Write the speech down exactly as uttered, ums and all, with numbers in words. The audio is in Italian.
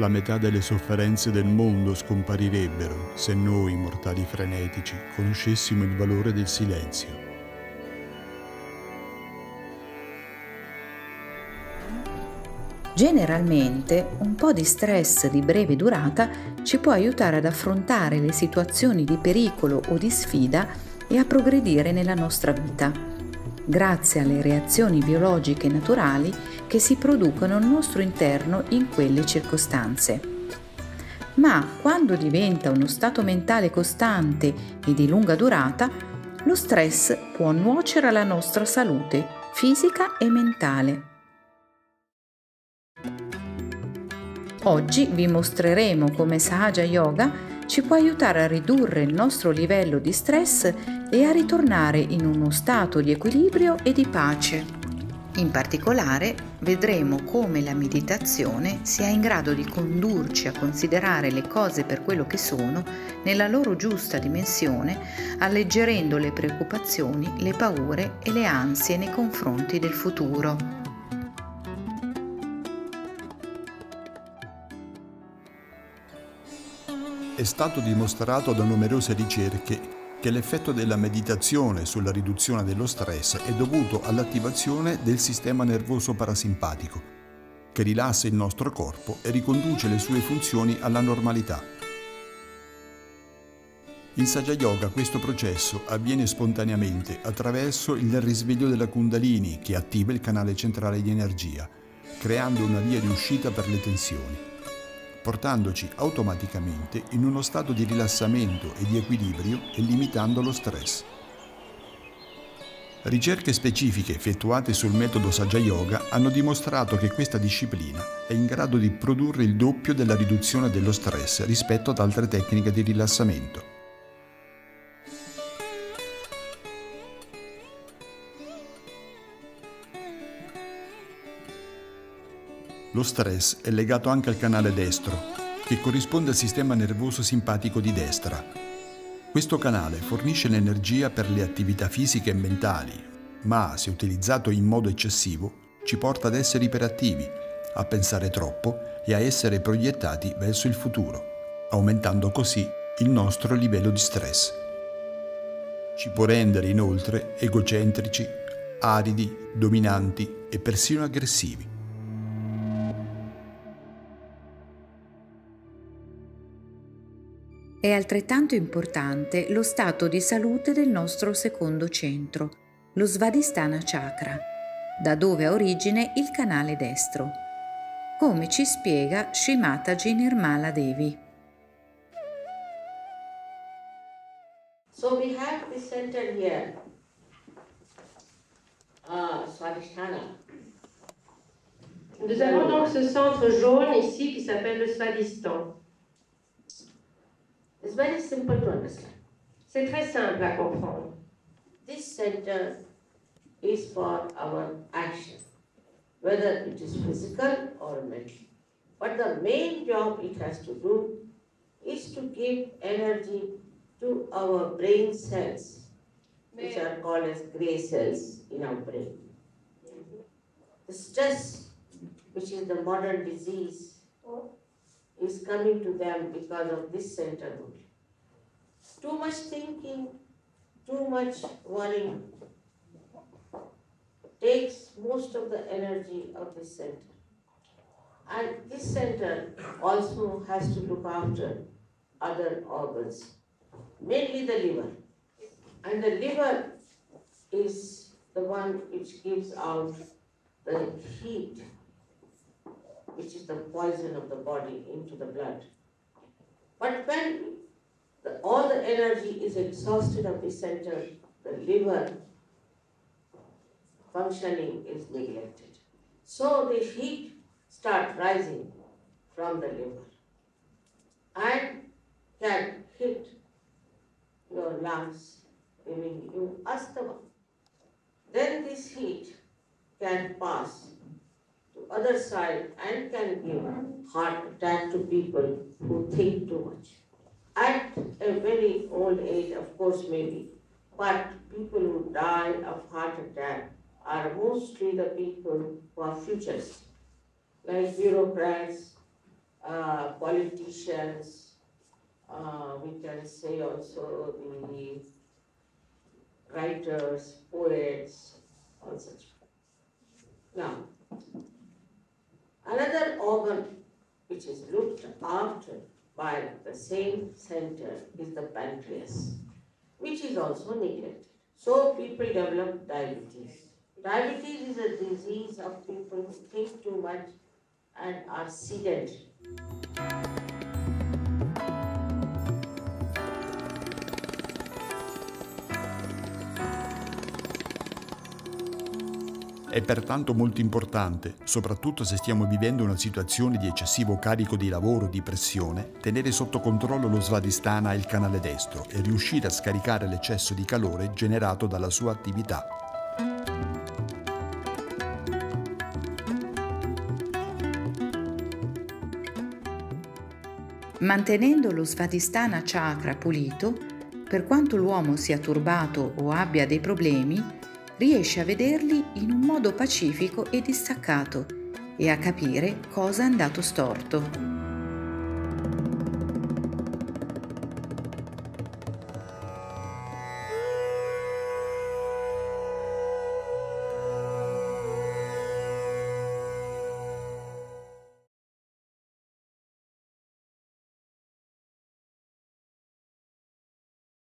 La metà delle sofferenze del mondo scomparirebbero se noi, mortali frenetici, conoscessimo il valore del silenzio. Generalmente un po' di stress di breve durata ci può aiutare ad affrontare le situazioni di pericolo o di sfida e a progredire nella nostra vita, grazie alle reazioni biologiche naturali che si producono al nostro interno in quelle circostanze. Ma quando diventa uno stato mentale costante e di lunga durata, lo stress può nuocere alla nostra salute fisica e mentale. Oggi vi mostreremo come Sahaja Yoga ci può aiutare a ridurre il nostro livello di stress e a ritornare in uno stato di equilibrio e di pace. In particolare, vedremo come la meditazione sia in grado di condurci a considerare le cose per quello che sono, nella loro giusta dimensione, alleggerendo le preoccupazioni, le paure e le ansie nei confronti del futuro. È stato dimostrato da numerose ricerche che l'effetto della meditazione sulla riduzione dello stress è dovuto all'attivazione del sistema nervoso parasimpatico, che rilassa il nostro corpo e riconduce le sue funzioni alla normalità. In Sahaja Yoga questo processo avviene spontaneamente attraverso il risveglio della Kundalini che attiva il canale centrale di energia, creando una via di uscita per le tensioni, portandoci automaticamente in uno stato di rilassamento e di equilibrio e limitando lo stress. Ricerche specifiche effettuate sul metodo Sahaja Yoga hanno dimostrato che questa disciplina è in grado di produrre il doppio della riduzione dello stress rispetto ad altre tecniche di rilassamento. Lo stress è legato anche al canale destro, che corrisponde al sistema nervoso simpatico di destra. Questo canale fornisce l'energia per le attività fisiche e mentali, ma se utilizzato in modo eccessivo ci porta ad essere iperattivi, a pensare troppo e a essere proiettati verso il futuro, aumentando così il nostro livello di stress. Ci può rendere inoltre egocentrici, aridi, dominanti e persino aggressivi. È altrettanto importante lo stato di salute del nostro secondo centro, lo Svadhisthana Chakra, da dove ha origine il canale destro, come ci spiega Srimataji Nirmala Devi. So we have this center here, uh, Svadhisthana. Nous avons donc ce centre jaune ici qui s'appelle le Svadhisthana. It's very simple to understand. C'est très simple à comprendre. This center is for our action, whether it is physical or mental. But the main job it has to do is to give energy to our brain cells, which are called as gray cells in our brain. The stress, which is the modern disease, is coming to them because of this center only. Too much thinking, too much worrying takes most of the energy of this center. And this center also has to look after other organs, mainly the liver. And the liver is the one which gives out the heat, which is the poison of the body, into the blood. But when the, all the energy is exhausted of the center, the liver functioning is neglected. So the heat starts rising from the liver and can hit your lungs, giving you asthma. Then this heat can pass to other side and can give heart attack to people who think too much. At a very old age, of course, maybe, but people who die of heart attack are mostly the people who are futurists, like bureaucrats uh, politicians, uh, we can say also the writers, poets, all such. Now, another organ which is looked after by the same center is the pancreas, which is also neglected. So people develop diabetes. Diabetes is a disease of people who think too much and are sedentary. È pertanto molto importante, soprattutto se stiamo vivendo una situazione di eccessivo carico di lavoro, di pressione, tenere sotto controllo lo Svadhisthana e il canale destro e riuscire a scaricare l'eccesso di calore generato dalla sua attività. Mantenendo lo Svadhisthana chakra pulito, per quanto l'uomo sia turbato o abbia dei problemi, riesce a vederli in un modo pacifico e distaccato e a capire cosa è andato storto.